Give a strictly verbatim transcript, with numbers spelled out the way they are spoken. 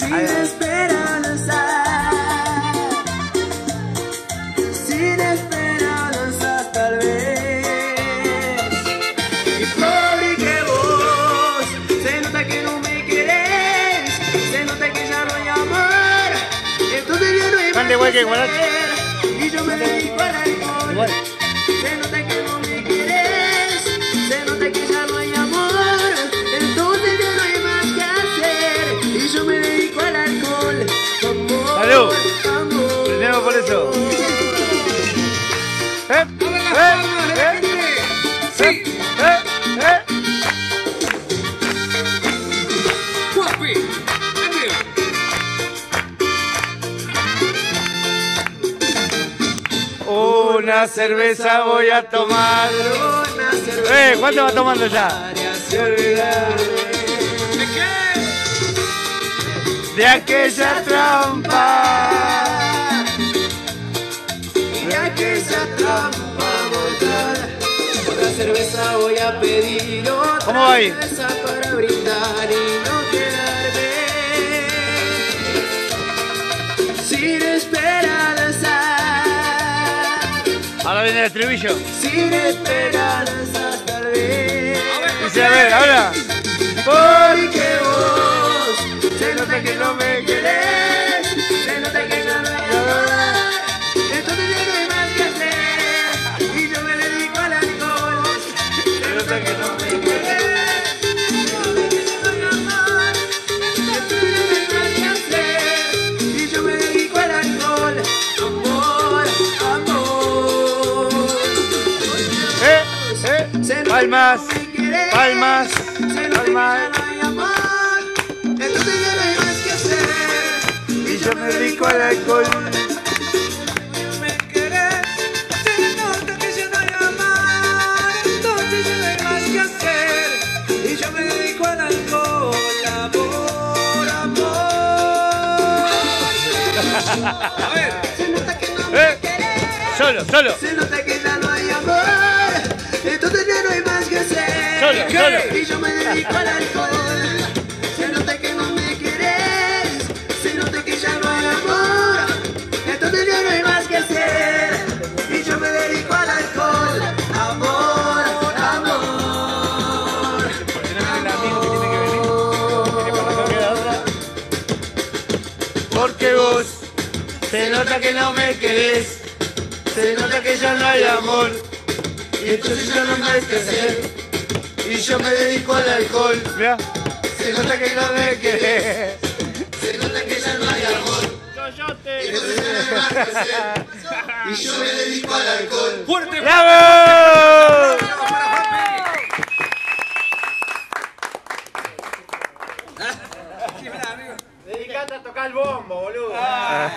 sin esperanza, sin esperanza tal vez. Y pobre que vos, se nota que no me querés, se nota que ya no hay amor, entonces ya no hay más que hacer, y yo me dedico al alcohol. Igual. Se nota que no me querés, se nota que ya no hay amor, entonces ya no hay más que hacer, y yo me dedico al alcohol. Amor, ¡salud! amor. Brindemos por eso. ¿Eh? ¿Eh? ¿Eh? Sí. ¿Eh? ¿Eh? Guapi. Una cerveza voy a tomar. Una cerveza Eh, ¿cuánto va tomando ya? se olvidar ¿De qué? De aquella trampa. y aquella trampa mortal. Otra cerveza voy a pedir, otra ¿Cómo va ahí? cerveza para brindar y no quedarme sin esperanza, Ahora viene el estribillo. sin esperanza tal vez. Dice, a ver, ahora. Porque vos se nota que no me querés, se nota que ya no hay amor, entonces ya no hay más que hacer, y yo me dedico al alcohol. Se nota que no me querés, se nota que ya no hay amor, entonces ya no hay más que hacer, y yo me dedico al alcohol. Amor, amor. Eh, eh. Se nota Palmas. que no me querés, Palmas. se nota que Palmas. ya no hay amor, entonces ya no hay más que hacer, Y yo me dedico al alcohol. me querés, se nota que ya no hay amor, entonces ya no hay más que hacer, y yo me dedico al alcohol. Amor, amor. A ver. Se nota que no me Eh. querés, Solo, solo. se nota que ya no hay amor, entonces ya no hay más que hacer, Solo, solo. y yo me dedico al alcohol. Se nota que no me querés, se nota que ya no hay amor, entonces ya no hay más que hacer, y yo me dedico al alcohol. Amor, amor. Porque vos se nota que no me querés, se nota que ya no hay amor, y entonces ya no hay más que hacer, y yo me dedico al alcohol. Mira, se nota que no me querés, Se nota que ya no hay amor, entonces ya no hay más que hacer, y yo me dedico al alcohol. Fuerte. ¡bravo! Para Juanpi. Dedicate a tocar el bombo, boludo.